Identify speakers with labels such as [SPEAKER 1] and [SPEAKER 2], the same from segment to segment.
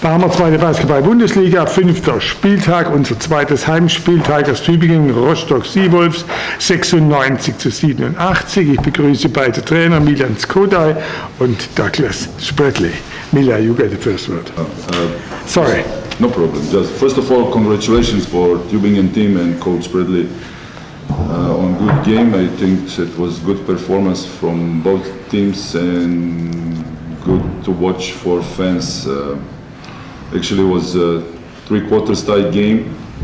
[SPEAKER 1] Da haben wir zweite Basketball-Bundesliga, 5. Spieltag, unser zweites Heimspieltag aus Tübingen, Rostock-Seewolves, 96:87. Ich begrüße beide Trainer, Milan Skodaj und Douglas Spradley. Mila, you get the first word. Sorry.
[SPEAKER 2] No problem. Just first of all, congratulations for Tübingen team and Coach Spradley on good game. I think it was good performance from both teams and good to watch for fans. Actually, it was a 3/4 tie game,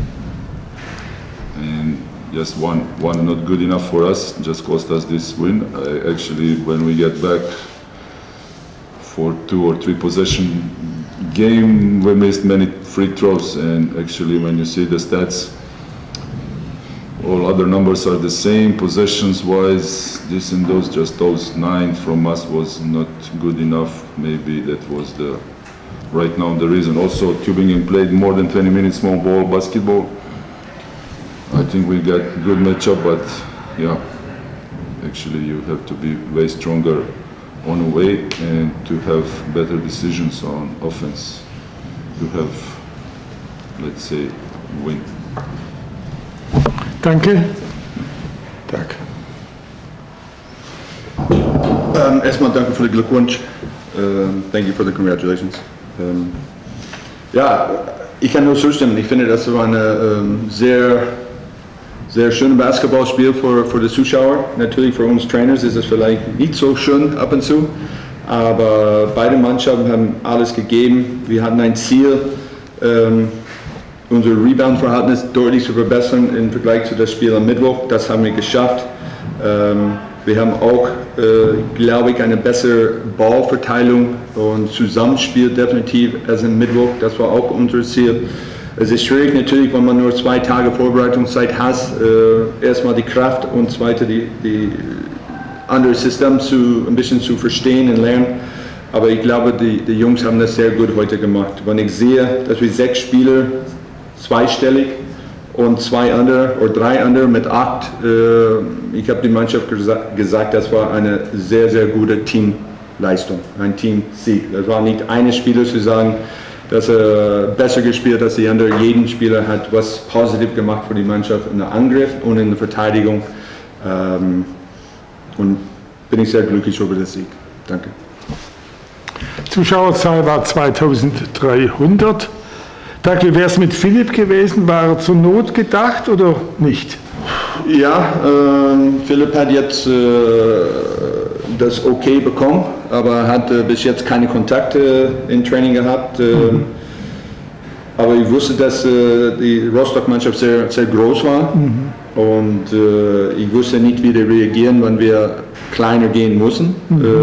[SPEAKER 2] and just one not good enough for us. Just cost us this win. Actually, when we get back for 2 or 3 possession game, we missed many free throws, and actually when you see the stats, all other numbers are the same. Possessions wise, this and those, just those 9 from us was not good enough. Maybe that was the right now the reason. Also, Tübingen played more than 20 minutes small ball basketball. I think we got good matchup, but yeah, actually you have to be way stronger on the way and to have better decisions on offense to have, let's say, win.
[SPEAKER 1] Danke. Danke.
[SPEAKER 3] Erstmal danke für den Glückwunsch. Thank you for the congratulations. Ja, ich kann nur zustimmen. Ich finde, das war ein sehr schönes Basketballspiel für die Zuschauer. Natürlich für uns Trainers ist es vielleicht nicht so schön ab und zu, aber beide Mannschaften haben alles gegeben. Wir hatten ein Ziel, unser Rebound-Verhältnis deutlich zu verbessern im Vergleich zu das Spiel am Mittwoch. Das haben wir geschafft. Wir haben auch, glaube ich, eine bessere Ballverteilung und Zusammenspiel definitiv als am Mittwoch. Das war auch unser Ziel. Es ist schwierig natürlich, wenn man nur 2 Tage Vorbereitungszeit hat, erstmal die Kraft und zweite die andere System ein bisschen zu verstehen und lernen. Aber ich glaube, die Jungs haben das sehr gut heute gemacht. Wenn ich sehe, dass wir 6 Spieler zweistellig und 2 andere oder 3 andere mit 8, ich habe die Mannschaft gesagt, das war eine sehr, sehr gute Teamleistung, ein Teamsieg. Das war nicht eine Spieler zu sagen, dass er besser gespielt als die andere. Jeden Spieler hat was positiv gemacht für die Mannschaft in der Angriff und in der Verteidigung. Und bin ich sehr glücklich über den Sieg. Danke.
[SPEAKER 1] Zuschauerzahl war 2300. Doug, wie wäre es mit Philipp gewesen? War er zur Not gedacht oder nicht?
[SPEAKER 3] Ja, Philipp hat jetzt das Okay bekommen, aber hat bis jetzt keine Kontakte im Training gehabt. Aber ich wusste, dass die Rostock-Mannschaft sehr, sehr groß war und ich wusste nicht, wie wir reagieren, wenn wir kleiner gehen müssen.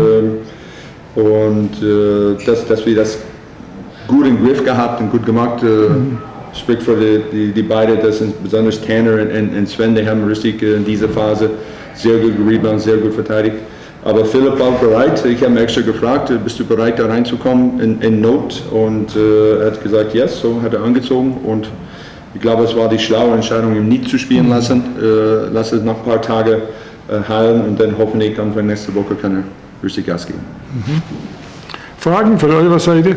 [SPEAKER 3] Dass wir das gut im Griff gehabt und gut gemacht. Spricht für die beiden, das sind besonders Tanner und Sven, die haben richtig in dieser Phase sehr gut gereboundet, sehr gut verteidigt. Aber Philipp war bereit, ich habe ihn extra gefragt, bist du bereit da reinzukommen in Not? Und er hat gesagt, yes, so hat er angezogen und ich glaube, es war die schlaue Entscheidung, ihn nicht zu spielen lassen. Lass es noch ein paar Tage heilen und dann hoffentlich Anfang nächste Woche kann er richtig Gas geben.
[SPEAKER 1] Fragen von eurer Seite?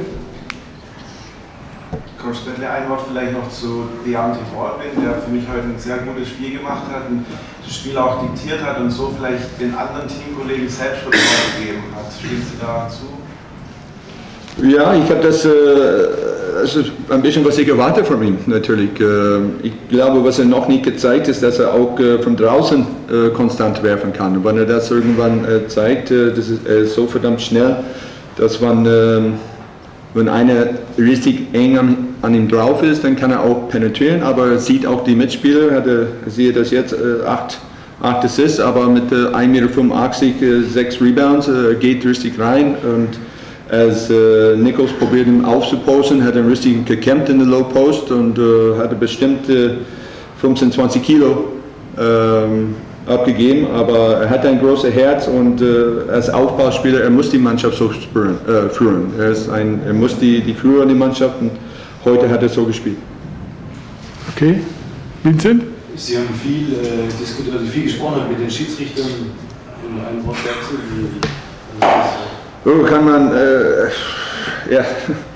[SPEAKER 4] Coach Spradley, ein Wort vielleicht noch zu Deante Baldwin, der für mich heute ein sehr gutes Spiel gemacht hat und das Spiel auch diktiert hat und so vielleicht den anderen Teamkollegen Selbstvertrauen gegeben hat. Stimmen Sie dazu?
[SPEAKER 3] Ja, ich habe das ist ein bisschen, was ich erwarte von ihm, natürlich. Ich glaube, was er noch nicht gezeigt ist, dass er auch von draußen konstant werfen kann. Und wenn er das irgendwann zeigt, das ist so verdammt schnell, dass wenn einer richtig eng an ihm drauf ist, dann kann er auch penetrieren, aber er sieht auch die Mitspieler, ich sehe das jetzt, 8 Assists, aber mit 1,85 Meter 6 Rebounds, geht richtig rein und als Nichols probiert ihn aufzuposten, hat er richtig gekämpft in der Low Post und hatte bestimmt 15, 20 Kilo abgegeben, aber er hat ein großes Herz und als Aufbauspieler, er muss die Mannschaft so führen. Er muss die Führer in die Mannschaft und heute hat er so gespielt.
[SPEAKER 1] Okay, Vincent?
[SPEAKER 5] Sie haben viel diskutiert, also viel gesprochen mit den Schiedsrichtern in einem Wortwechsel.
[SPEAKER 3] So kann man, ja,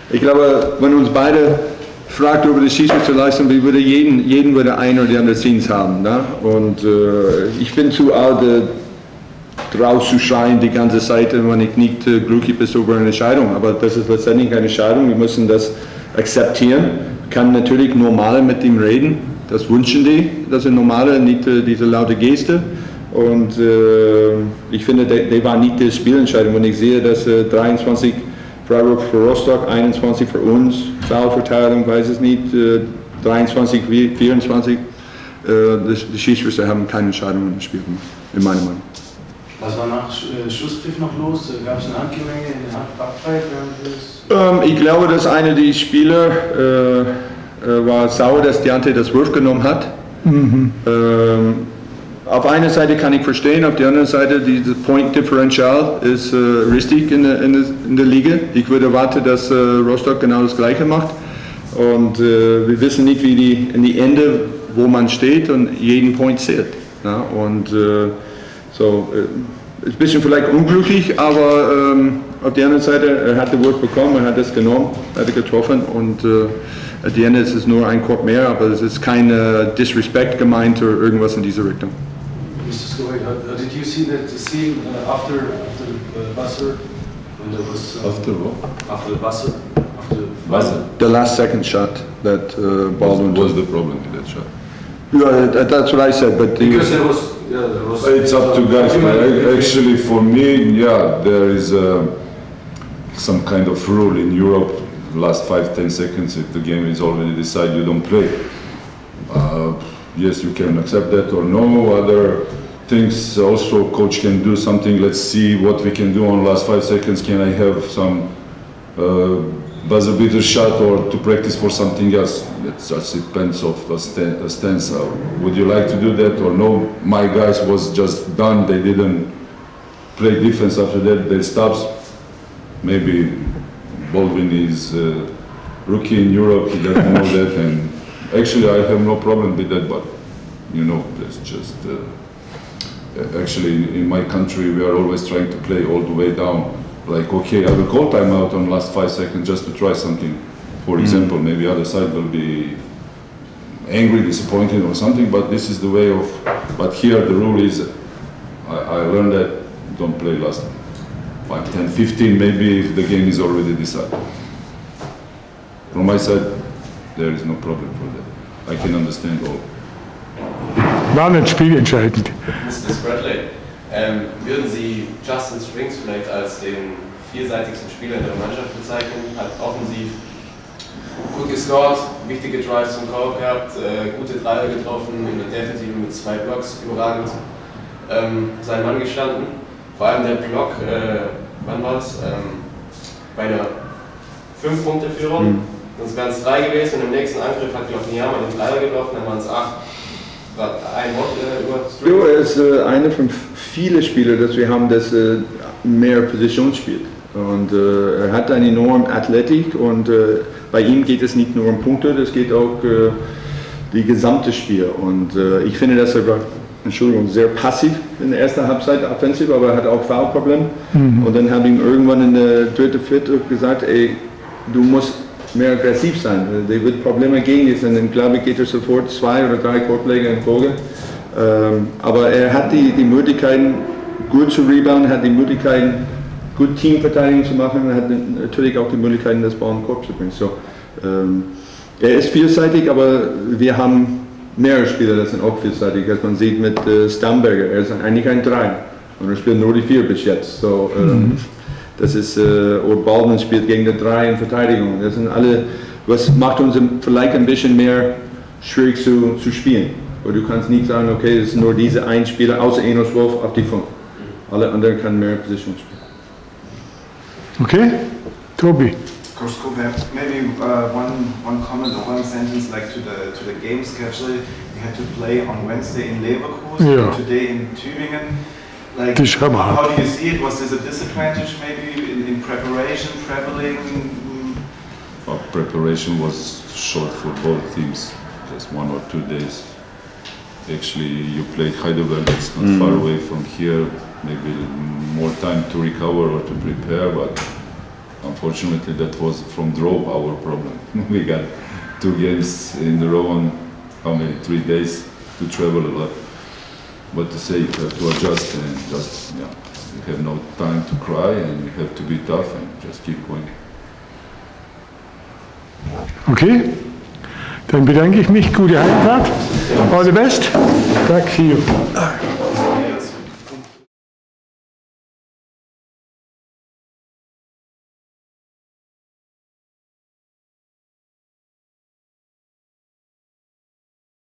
[SPEAKER 3] Ich glaube, wenn uns beide fragt über die Schiedsrichterleistung, wir würde jeden würde ein oder die andere Teams haben. Ne? Und ich bin zu alt, draus zu schreien die ganze Zeit, wenn ich nicht glücklich bin über eine Entscheidung. Aber das ist letztendlich eine Entscheidung, wir müssen das akzeptieren. Ich kann natürlich normal mit ihm reden, das wünschen die, das ist normale, nicht diese laute Geste. Und ich finde, die war nicht die Spielentscheidung. Wenn ich sehe, dass 23 Freiburg für Rostock, 21 für uns, Foulverteilung, weiß es nicht, 23, 24, die Schiedsrichter haben keine Entscheidung im Spiel gemacht, in meiner Meinung.
[SPEAKER 5] Was war nach Schlusspfiff noch los? Gab es eine Handgemenge, eine Backpfeife?
[SPEAKER 3] Ich glaube, dass einer der Spieler war sauer, dass Deante das Wurf genommen hat. Auf einer Seite kann ich verstehen, auf der anderen Seite, dieses Point Differential ist richtig in der Liga. Ich würde erwarten, dass Rostock genau das Gleiche macht. Und wir wissen nicht, wie in die Ende, wo man steht und jeden Point zählt. Ja? Und ist ein bisschen vielleicht unglücklich, aber auf der anderen Seite, er hat den Wurf bekommen, er hat es genommen, hat er getroffen und at the end ist es nur ein Korb mehr, aber es ist kein Disrespect gemeint oder irgendwas in diese Richtung.
[SPEAKER 5] Mr. Scoy, did you see the scene after the buzzer? When there was,
[SPEAKER 2] After what?
[SPEAKER 5] After the buzzer?
[SPEAKER 2] Buzzer?
[SPEAKER 3] The last second shot that Baldwin
[SPEAKER 2] What was the problem with that shot?
[SPEAKER 3] Yeah, that's what I said, but
[SPEAKER 5] Because there was
[SPEAKER 2] It's up to guys. Actually, for me, yeah, there is some kind of rule in Europe. Last 5-10 seconds, if the game is already decided, you don't play. Yes, you can accept that or no. Other things also, coach can do something. Let's see what we can do on last 5 seconds. Can I have some buzzer beater shot or to practice for something else? It just depends of a stance. Would you like to do that or no? My guys was just done. They didn't play defense after that. They stops. Maybe Baldwin is rookie in Europe. He doesn't know that, and actually I have no problem with that. But you know, there's just actually in my country we are always trying to play all the way down. Like, okay, I will call timeout on last 5 seconds just to try something. For example, maybe other side will be angry, disappointed or something, but this is the way of, but here the rule is, I learned that don't play last 5, 10, 15, maybe if the game is already decided. From my side, there is no problem for that. I can understand all.
[SPEAKER 1] War nicht spielentscheidend.
[SPEAKER 6] Mr. Spradley, würden Sie Justin Springs vielleicht als den vielseitigsten Spieler in der Mannschaft bezeichnen? Hat offensiv gut gescored, wichtige Drives zum Korb gehabt, gute Dreier getroffen, in der Defensive mit 2 Blocks überragend sein Mann gestanden. Vor allem der Block, wann war es? Bei einer 5-Punkte-Führung. Sonst wären es 3 gewesen und im nächsten Angriff hat Glockenjama den Dreier getroffen, dann waren es 8. Ein Wort über
[SPEAKER 3] er ist einer von vielen Spielern, dass wir haben, das mehr Position spielt. Und er hat eine enorme Athletik und bei ihm geht es nicht nur um Punkte, das geht auch die gesamte Spiel. Und ich finde, dass er war, Entschuldigung, sehr passiv in der ersten Halbzeit, offensiv, aber er hat auch Foulprobleme. Und dann habe ich ihm irgendwann in der 3., 4. gesagt, ey, du musst mehr aggressiv sein. Der wird Probleme gegen dich und dann glaube ich geht er sofort 2 oder 3 Korbschläge in Folge. Aber er hat die Möglichkeiten gut zu rebounden, hat die Möglichkeiten gut Teamverteidigung zu machen und hat natürlich auch die Möglichkeiten das Ball im Korb zu bringen. So, er ist vielseitig, aber wir haben mehrere Spieler, das sind auch vielseitig. Als man sieht mit Stamberger, er ist eigentlich ein 3 und er spielt nur die 4 bis jetzt. So, das ist, oder Baldwin spielt gegen die 3 in Verteidigung. Das sind alle, was macht uns vielleicht ein bisschen mehr schwierig zu spielen. Weil du kannst nicht sagen, okay, es ist nur diese ein Spieler, außer Enos Wolf, auf die 5. Alle anderen können mehr Position spielen.
[SPEAKER 1] Okay, Tobi.
[SPEAKER 4] Coach Kober, maybe one comment or one sentence like to the game schedule. You had to play on Wednesday in Leverkusen,
[SPEAKER 1] Yeah.
[SPEAKER 4] today in Tübingen. Like,
[SPEAKER 1] Das ist hammerhart.
[SPEAKER 4] how do you see it? Was this a disadvantage maybe in preparation, traveling?
[SPEAKER 2] Preparation was short for both teams, just 1 or 2 days. Actually, you played Heidelberg, it's not far away from here, maybe more time to recover or to prepare, but unfortunately, that was from draw our problem. We got 2 games in a row on how many 3 days to travel a lot. What to say? You have to adjust and just you have no time to cry and you have to be tough and just keep going.
[SPEAKER 1] Okay, dann bedanke ich mich. Gute Heimfahrt. All the best. Thank you.